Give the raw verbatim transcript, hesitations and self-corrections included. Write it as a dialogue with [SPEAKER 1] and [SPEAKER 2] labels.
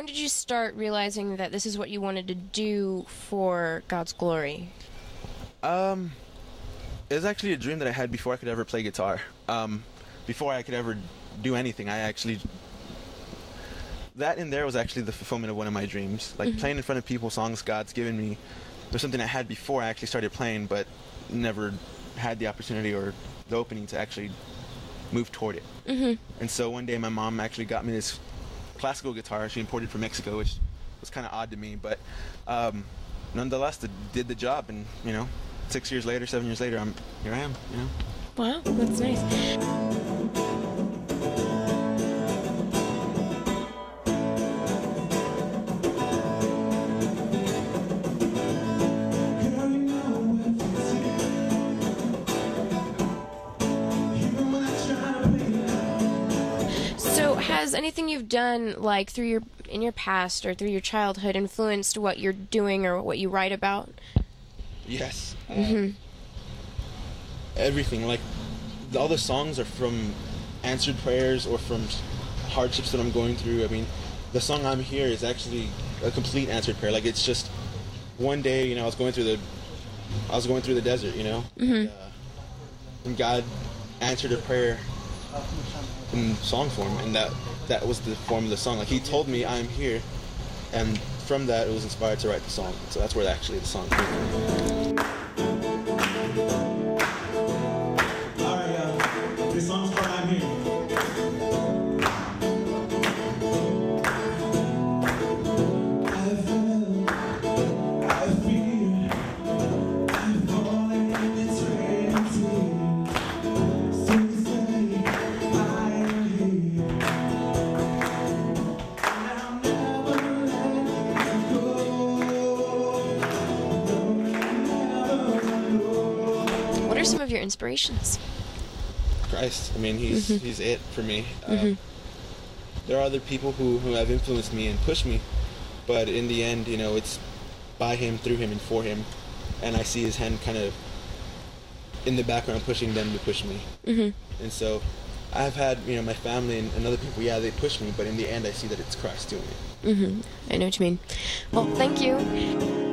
[SPEAKER 1] when did you start realizing that this is what you wanted to do for God's glory?
[SPEAKER 2] Um, it was actually a dream that I had before I could ever play guitar. Um, before I could ever do anything, I actually... That in there was actually the fulfillment of one of my dreams. Like, mm-hmm. playing in front of people, songs God's given me, was something I had before I actually started playing, but never had the opportunity or the opening to actually move toward it. Mm-hmm. And so one day my mom actually got me this classical guitar she imported from Mexico, which was kind of odd to me, but um, nonetheless, it did the job. And, you know, six years later, seven years later, I'm here I am, you know.
[SPEAKER 1] Wow, that's nice. Has anything you've done, like through your in your past or through your childhood, influenced what you're doing or what you write about?
[SPEAKER 2] Yes.
[SPEAKER 1] Mm-hmm.
[SPEAKER 2] Uh, everything. Like, all the songs are from answered prayers or from hardships that I'm going through. I mean, the song "I'm Here" is actually a complete answered prayer. Like, it's just one day, you know, I was going through the, I was going through the desert, you know,
[SPEAKER 1] mm-hmm.
[SPEAKER 2] and, uh, and God answered a prayer in song form, and that that was the form of the song. Like, he told me I'm here, and from that it was inspired to write the song. So that's where actually the song came from.
[SPEAKER 3] Alright, uh, this song's called I'm Here.
[SPEAKER 1] What are some of your inspirations?
[SPEAKER 2] Christ. I mean, he's mm-hmm. he's it for me.
[SPEAKER 1] Mm-hmm.
[SPEAKER 2] Uh, there are other people who, who have influenced me and pushed me, but in the end, you know, it's by him, through him, and for him. And I see his hand kind of in the background pushing them to push me.
[SPEAKER 1] Mm-hmm.
[SPEAKER 2] And so I've had, you know, my family and, and other people, yeah, they push me, but in the end I see that it's Christ doing it.
[SPEAKER 1] Mm-hmm. I know what you mean. Well, thank you.